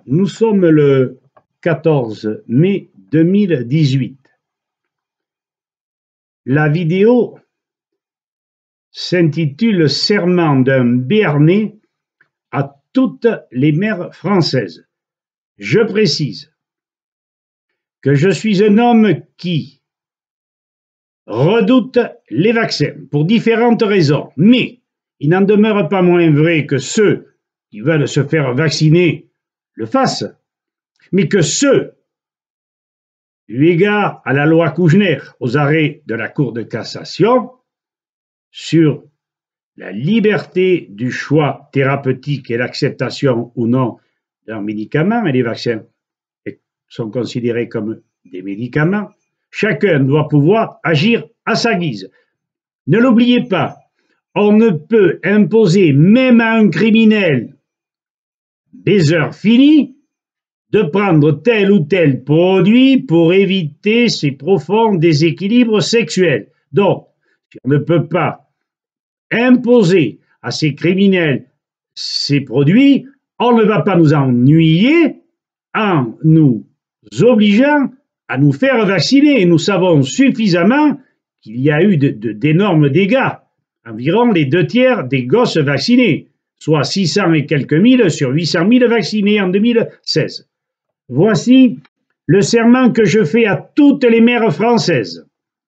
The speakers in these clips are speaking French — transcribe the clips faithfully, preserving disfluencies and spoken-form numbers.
Nous sommes le quatorze mai deux mille dix-huit. La vidéo s'intitule « Serment d'un Béarnais à toutes les mères françaises ». Je précise que je suis un homme qui redoute les vaccins pour différentes raisons, mais il n'en demeure pas moins vrai que ceux qui veulent se faire vacciner le fassent, mais que ceux, eu égard à la loi Kouchner, aux arrêts de la Cour de cassation sur la liberté du choix thérapeutique et l'acceptation ou non d'un médicament, et les vaccins sont considérés comme des médicaments, chacun doit pouvoir agir à sa guise. Ne l'oubliez pas, on ne peut imposer même à un criminel baiseur fini de prendre tel ou tel produit pour éviter ces profonds déséquilibres sexuels. Donc, si on ne peut pas imposer à ces criminels ces produits, on ne va pas nous ennuyer en nous obligeant à nous faire vacciner. Et nous savons suffisamment qu'il y a eu d'énormes dégâts, environ les deux tiers des gosses vaccinés, soit six cents et quelques mille sur huit cent mille vaccinés en deux mille seize. Voici le serment que je fais à toutes les mères françaises.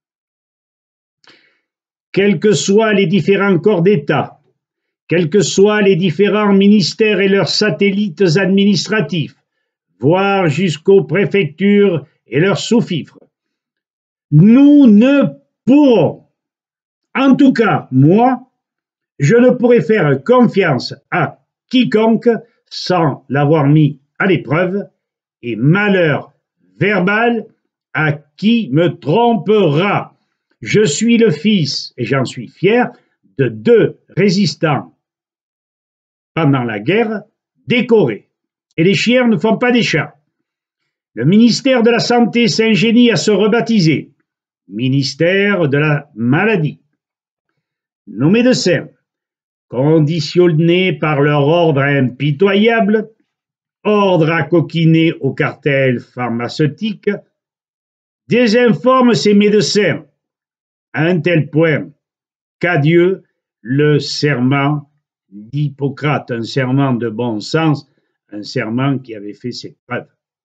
Quels que soient les différents corps d'État, quels que soient les différents ministères et leurs satellites administratifs, voire jusqu'aux préfectures et leurs sous-fifres, nous ne pourrons, en tout cas moi, je ne pourrai faire confiance à quiconque sans l'avoir mis à l'épreuve, et malheur verbal à qui me trompera. Je suis le fils, et j'en suis fier, de deux résistants pendant la guerre décorés. Et les chiens ne font pas des chats. Le ministère de la Santé s'ingénie à se rebaptiser ministère de la Maladie. Nos médecins, conditionnés par leur ordre impitoyable, ordre à coquiner au cartel pharmaceutique, désinforment ces médecins à un tel point qu'adieu le serment d'Hippocrate, un serment de bon sens, un serment qui avait fait ses preuves.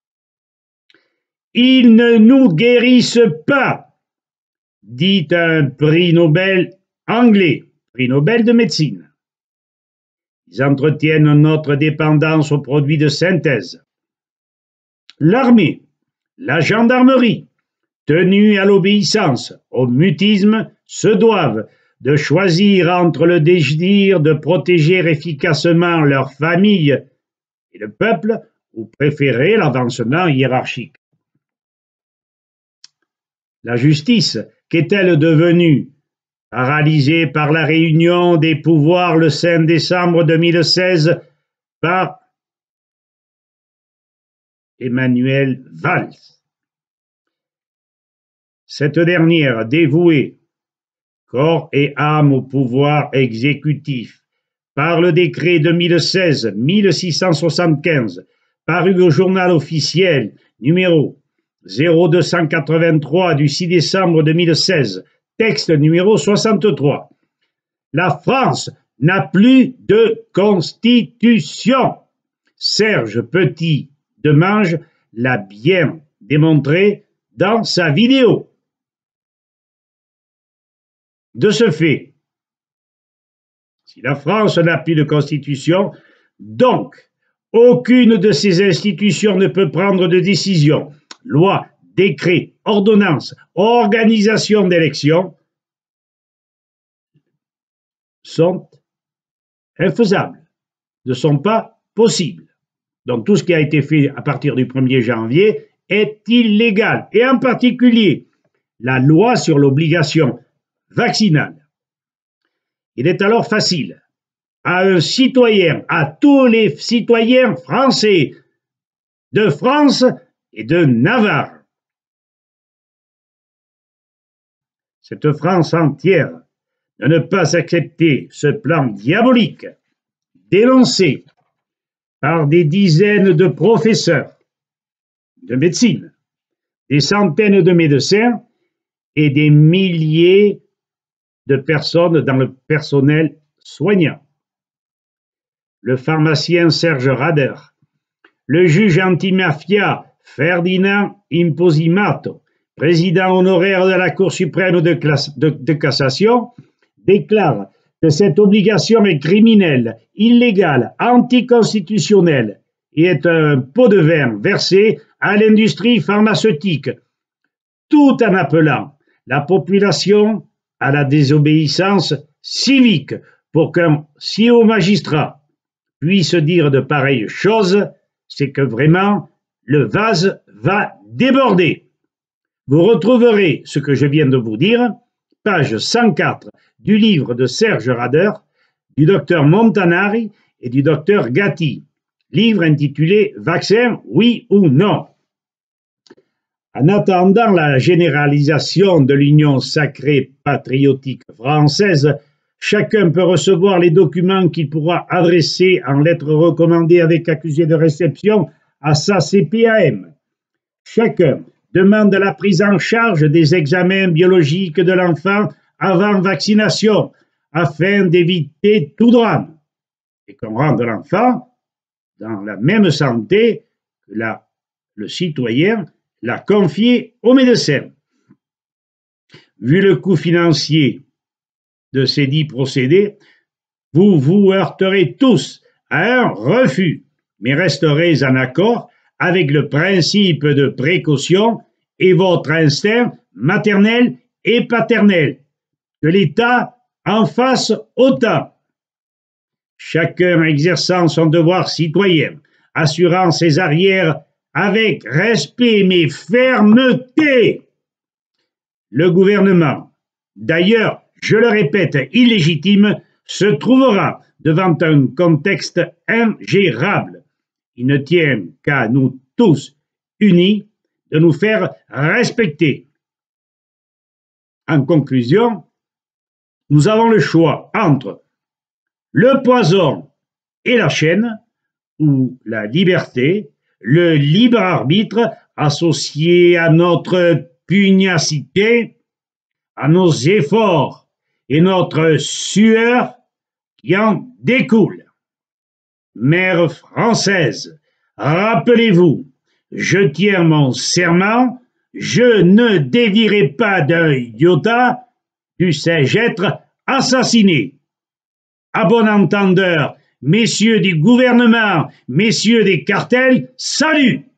Ils ne nous guérissent pas, dit un prix Nobel anglais, prix Nobel de médecine. Ils entretiennent notre dépendance aux produits de synthèse. L'armée, la gendarmerie, tenus à l'obéissance, au mutisme, se doivent de choisir entre le désir de protéger efficacement leur famille et le peuple ou préférer l'avancement hiérarchique. La justice, qu'est-elle devenue? Paralysée par la réunion des pouvoirs le cinq décembre deux mille seize par Emmanuel Valls. Cette dernière, dévouée corps et âme au pouvoir exécutif, par le décret deux mille seize mille six cent soixante-quinze, paru au journal officiel numéro zéro deux cent quatre-vingt-trois du six décembre deux mille seize, texte numéro soixante-trois. La France n'a plus de constitution. Serge Petit-Demange l'a bien démontré dans sa vidéo. De ce fait, si la France n'a plus de constitution, donc aucune de ces institutions ne peut prendre de décision, loi, décret, ordonnance, organisation d'élections sont infaisables, ne sont pas possibles. Donc tout ce qui a été fait à partir du premier janvier est illégal, et en particulier la loi sur l'obligation vaccinale. Il est alors facile à un citoyen, à tous les citoyens français de France et de Navarre, cette France entière, de ne pas accepter ce plan diabolique, dénoncé par des dizaines de professeurs de médecine, des centaines de médecins et des milliers de personnes dans le personnel soignant. Le pharmacien Serge Rader, le juge antimafia Ferdinand Imposimato, président honoraire de la Cour suprême de, classe, de, de cassation, déclare que cette obligation est criminelle, illégale, anticonstitutionnelle et est un pot de vin versé à l'industrie pharmaceutique, tout en appelant la population à la désobéissance civique pour qu'un si haut magistrat puisse dire de pareilles choses, c'est que vraiment le vase va déborder. Vous retrouverez ce que je viens de vous dire, page cent quatre du livre de Serge Rader, du docteur Montanari et du docteur Gatti, livre intitulé « Vaccin, oui ou non ». En attendant la généralisation de l'Union sacrée patriotique française, chacun peut recevoir les documents qu'il pourra adresser en lettres recommandées avec accusé de réception à sa C P A M. Chacun demande la prise en charge des examens biologiques de l'enfant avant vaccination, afin d'éviter tout drame, et qu'on rende l'enfant dans la même santé que la, le citoyen l'a confié au médecin. Vu le coût financier de ces dix procédés, vous vous heurterez tous à un refus, mais resterez en accord avec le principe de précaution et votre instinct maternel et paternel. Que l'État en fasse autant. Chacun exerçant son devoir citoyen, assurant ses arrières avec respect mais fermeté. Le gouvernement, d'ailleurs, je le répète, illégitime, se trouvera devant un contexte ingérable. Il ne tient qu'à nous tous, unis, de nous faire respecter. En conclusion, nous avons le choix entre le poison et la chaîne, ou la liberté, le libre arbitre associé à notre pugnacité, à nos efforts et notre sueur qui en découle. Mère française, rappelez-vous, je tiens mon serment, je ne dévierai pas d'un iota, dussé-je être assassiné. À bon entendeur, messieurs du gouvernement, messieurs des cartels, salut!